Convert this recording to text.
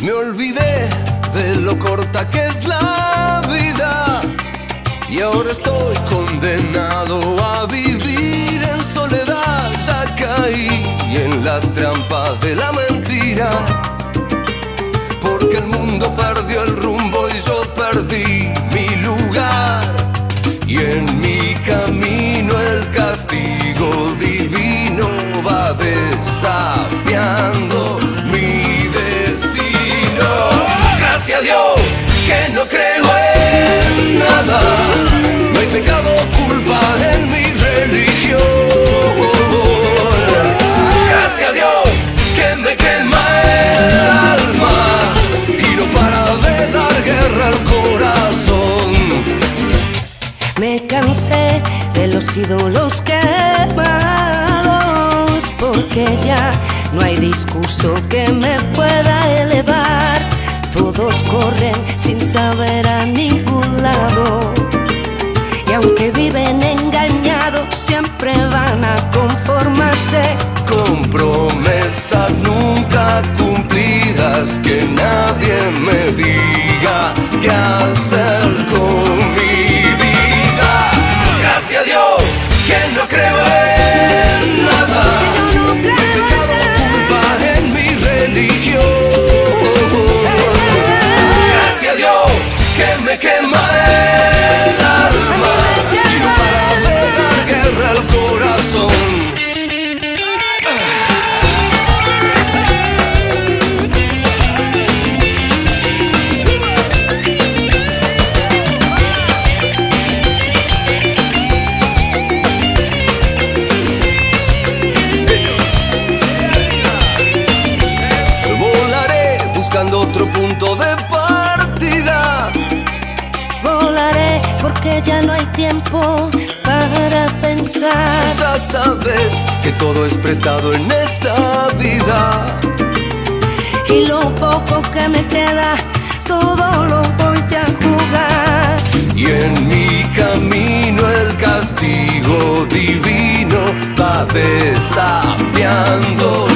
Me olvidé de lo corta que es la vida y ahora estoy condenado a vivir en soledad. Ya caí en la trampa de la mentira, porque el mundo perdió el rumbo y yo perdí mi lugar. Y en mi camino el castigo divino va desafiando mi destino. Gracias a Dios que no creo en nada, no hay pecado o culpa en mi religión. Gracias a Dios que me quema el alma y no para de dar guerra al corazón. Me cansé de los ídolos quemados, porque ya no hay discurso que me pueda elevar. Todos corren sin saber a ningún lado, y aunque viven engañados siempre van a conformarse con promesas nunca cumplidas. Que nadie me diga qué hacer con mi vida. Gracias a Dios que no creo en nada, no hay pecado o culpa en mi religión. Gracias a Dios que me quema el alma y no para de dar guerra al corazón. Otro punto de partida. Volaré porque ya no hay tiempo para pensar. Ya sabes que todo es prestado en esta vida, y lo poco que me queda, todo lo voy a jugar. Y en mi camino el castigo divino va desafiando